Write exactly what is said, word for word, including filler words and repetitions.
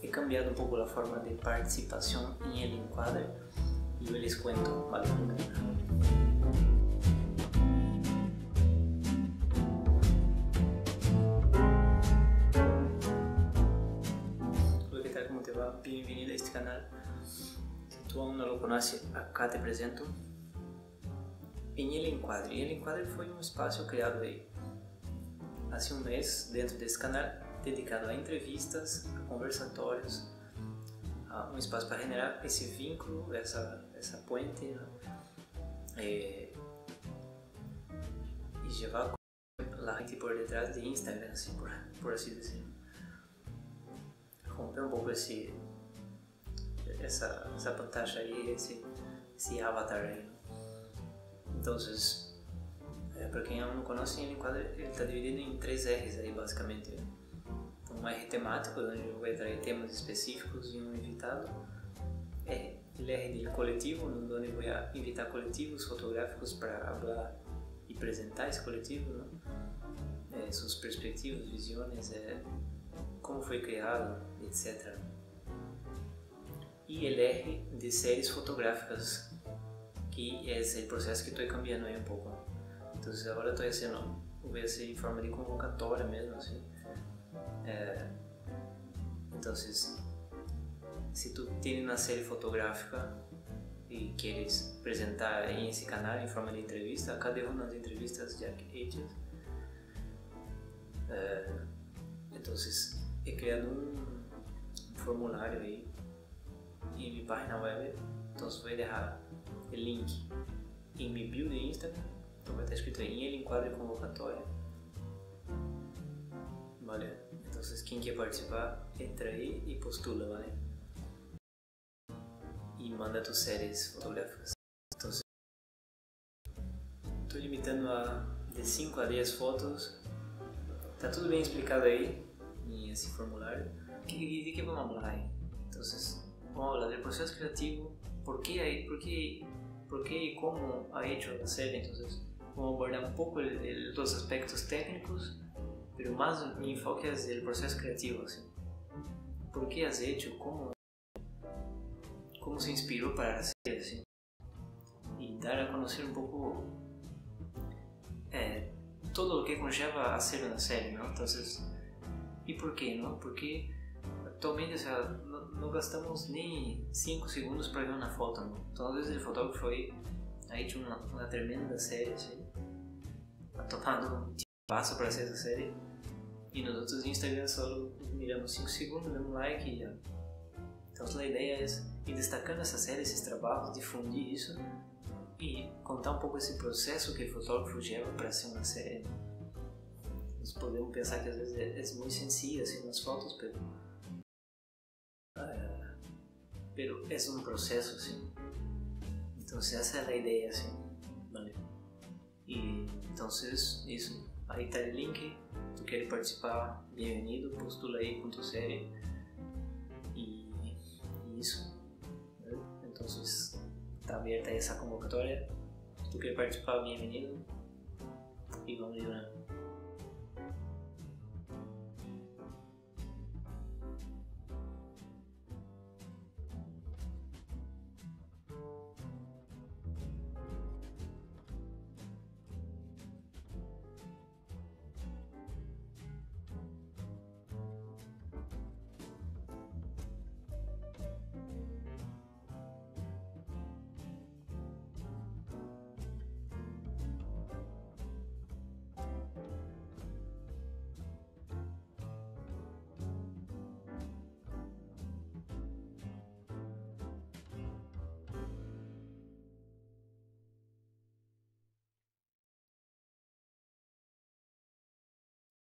cambiado un poco la forma de participación en el encuadre y yo les cuento, ¿vale? Hola, ¿qué tal? ¿Cómo te va? Bienvenido a este canal. Si tú aún no lo conoces, acá te presento. En el encuadre. El encuadre fue un espacio creado ahí hace un mes dentro de este canal, dedicado a entrevistas, a conversatórios, a un espacio para generar ese vínculo, essa, essa puente, ¿no? eh, y llevar la gente por detrás de Instagram, así, por, por así decirlo. Romper un poco esse, essa, essa pantalla aí, esse, esse avatar aí, ¿no? Entonces, para quem não conhece, ele está dividido em três R's aí, basicamente. Um R temático, onde eu vou trazer temas específicos e um invitado. É, ele é R de coletivo, onde eu vou invitar coletivos fotográficos para falar e apresentar esse coletivo, né? É, suas perspectivas, visões, é, como foi criado, etcétera. E ele é R de séries fotográficas, que é esse processo que estou cambiando aí um pouco. Então agora estou fazendo, vou fazer em forma de convocatória mesmo, assim. É, então, se tu tens uma série fotográfica e queres apresentar em esse canal em forma de entrevista, cada uma das entrevistas já hechas, é, então he criado um, um formulário aí em minha página web. Então vou deixar o link em minha bio de Instagram. Então vai estar escrito aí, ele enquadra convocatória. Vale? Então quem quer participar, entra aí e postula, vale? E manda tuas séries fotográficas. Então estou limitando a de cinco a dez fotos. Tá tudo bem explicado aí nesse formulário. E de que vamos falar aí? Então vamos falar do processo criativo, por que aí, por que, por que e como ha hecho a série. Então vamos abordar um pouco el, el, los aspectos técnicos, pero más mi enfoque es el proceso creativo, ¿sí? ¿Por qué has hecho? ¿Cómo, cómo se inspiró para hacer, ¿sí? Y dar a conocer un poco eh, todo lo que conlleva hacer una serie, ¿no? Entonces, ¿y por qué, no? Porque actualmente, o sea, no, no gastamos ni cinco segundos para ver una foto, ¿no? Entonces el fotógrafo ahí ha hecho una, una tremenda serie, ¿sí? Ha tomado un paso para hacer esa serie. E nos outros Instagram só miramos cinco segundos, damos like e já. Então a ideia é ir destacando essa série, esses trabalhos, difundir isso e contar um pouco esse processo que o fotógrafo leva para ser uma série. Nós podemos pensar que às vezes é, é muito sencillo assim nas fotos, pero, uh, pero é um processo assim. Então essa é a ideia assim, vale? E então isso, aí está o link. Tu quer participar, bem-vindo, postula aí com tua série e, e isso, né? Então está aberta essa convocatória. Se tu quer participar, bem-vindo e vamos lá.